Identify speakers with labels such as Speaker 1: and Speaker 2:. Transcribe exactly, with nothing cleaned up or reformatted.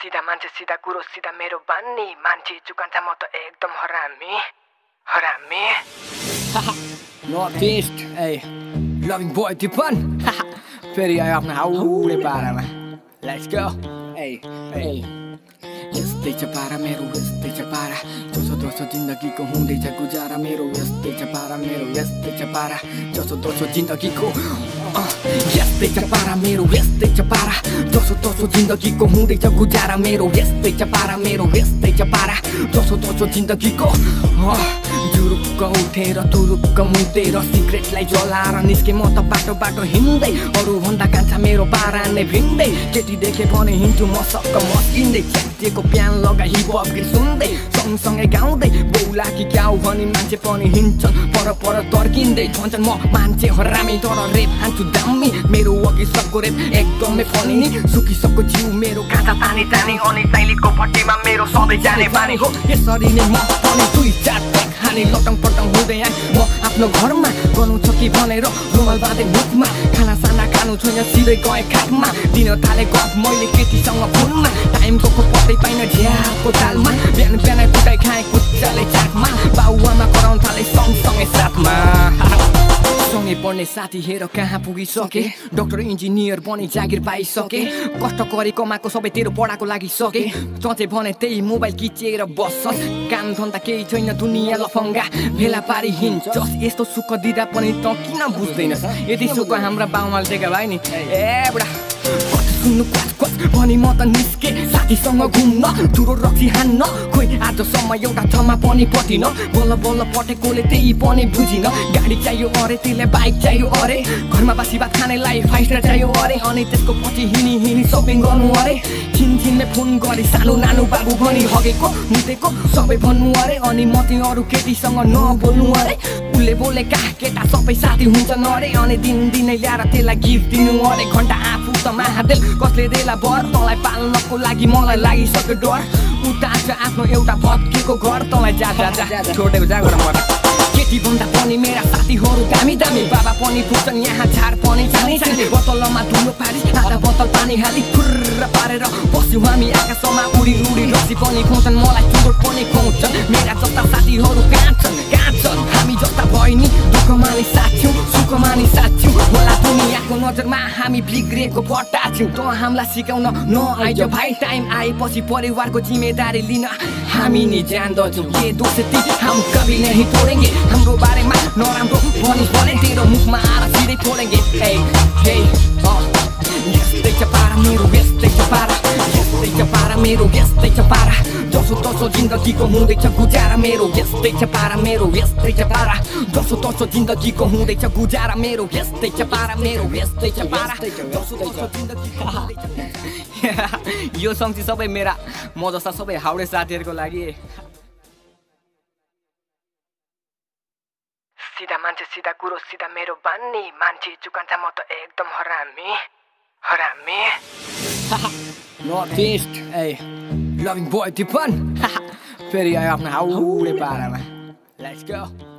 Speaker 1: सीधा मान्छे सीधा कुरो सीधा मेरो बानी मान्छे चुकान्छ म त एकदम हरामी हरामी
Speaker 2: North East, hey, loving boy Tipan. फेरि आयो आफ्नो हाउडे पारामा. Let's go. Hey, hey. यस्तै छ पारा मेरो यस्तै छ पारा जसो दोसो जिन्दगीको हुँदैछ गुजारा मेरो यस्तै छ पारा मेरो यस्तै छ पारा जसो दोसो जिन्दगीको यस्तै छ पारा मेरो यस्तै छ पारा जसो दोसो जिन्दगीको हुँदैछ गुजारा मेरो यस्तै छ पारा मेरो यस्तै छ पारा जसो दोसो जिन्दगीको जुरुक्क उठेर तुरुक्क मुतेर सिक्रेटलाई जलाएर निस्के म त बाटो बाटो हिँड्दै अरू भन्दा कान्छा मेरो पारा नै भिन्दै केटी देखे भने हिँड्छु म सक्क मस्किँदै च्यातिएको प्यान लगा हिपहप गीत सुन्दै सँगसँगै गाउँदै बौला कि क्या हो भनी मान्छे पनि हिँड्छन् पर पर तर्किँदै भन्छन् म मान्छे हरामी तर रेप हान्छु दामी मेरो अघि सबको रेप एकदमै फनी नि सुकिसक्को जिउ मेरो काँचा तानी तानी अनि टाइलेटको पट्टीमा मेरो सधैँ जाने बानी हो यसरी नै म पनि दुई चार खाने लटङ पटङ हुँदै आएँ म आफ्नो घरमा गर्नु छ कि भनेर रुमाल बाँधे मुखमा खाना साना खानु छैन सिधै गएँ खाटमा दिन थाले गफ मैले केटीसँग फोनमा टाइमको पत्तै पाइन झ्याको तालमा बिहान बिहानै कुटाइ खाएँ कुच्चाले चाकमा बाउआमा कराउन थाले सँगसँगै साथमा सँगै पढ्ने साथी हेर कहाँ पुगिसके डाक्टर इन्जिनियर बनी जागिर पाइसके कष्ट गरी कमाएको सबै तेरो पढाको लागि सके चचे भने त्यही मोबाइल किचेर बस्छस् काम धन्दा केही छैन दुनियाँ लफङ्गा भेला पारी हिँड्छस् यस्तो सुख दिँदा पनि त किन बुझ्दैनस् यदि सुख हाम्रा बाउमाले दिएका भाइ नि ए बुढा सुन्नु क्वाच क्वाच भनी म त निस्के साथीसँग घुम्न तुरो रक्सी हान्न खोइ आजसम्म एउटा ठाउँमा पनि पटिन बल्ल बल्ल पटेकोले त्यही पनि बुझिन गाडी चाहियो अरे त्यसलाई बाइक चाहियो अरे घरमा बासी भात खानेलाई फाइभ स्टार चाहियो अरे अनि त्यसको पछि हिँडी हिँडी सपिङ गर्नु अरे छिनछिनले फोन गरी सानो नानो बाबु भनी हगेको मुतेको सबै भन्नु अरे अनि म चाहिँ अरू केटीसँग नबोल्नु अरे उसले बोलेका केटा सबै साथी हुन्छन् अरे अनि दिन दिनै ल्याएर त्यसलाई गिफ्ट दिनु अरे घन्टा आफू त महादेव कसले देला बर तँलाई पाल्नको लागि मलाई लागिसक्यो डर उता छ आफ्नो एउटा भत्किएको घर तँलाई जा जा जा छोडेको जा गर म केटी भन्दा पनि मेरा साथीहरू दामी दामी बाबा पनि पुग्छन् यहाँ झार पनि जाने जाने बोतलमा धुलो पारी आधा बोतल पानी हाली फुर्र पारेर बस्यौँ हामी आकाशमा उडी उडी रक्सी पनि खुवाउँछन् मलाई चुरोट पनि खुवाउँछन् मेरा जस्ता साथीहरू कहाँ छन् कहाँ छन् हामी जस्ता भयो नि दुःख मानि साथ छौँ सुख मानि साथ छौँ होला दुनियाँको नजरमा हामी बिग्रेको पट्टा छौँ तँ हामीलाई सिकाउन नआइज भाइ टाइम आएपछि परिवारको जिम्मेदारी लिन हामी नि जान्दछौँ के दोस्ती हम कभी नहीं तोडेंगे हाम्रो बारेमा नराम्रो भनिस् भने तेरो मुखमा आएर सिधै फोडेंगे हे हे यस्तै छ पारा मेरो यस्तै छ पारा यस्तै छ पारा मेरो यस्तै छ पारा जसो तसो जिन्दगीको हुँदैछ गुजारा मेरो यस्तै छ पारा मेरो यस्तै छ पारा जसो तसो जिन्दगीको हुँदैछ गुजारा मेरो यस्तै छ पारा मेरो यस्तै छ पारा जसो तसो जिन्दगीको यो सङ चाहिँ सबै मेरा म जस्ता सबै हाउडे साथीहरूको लागि
Speaker 1: सीधा मान्छे सीधा कुरो सीधा मेरो बानी मान्छे चुकान्छ म त एकदम हरामी हरामी
Speaker 2: North East, hey, loving boy Tipan. फेरि आयो आफ्नो हाउडे पारामा. Let's go.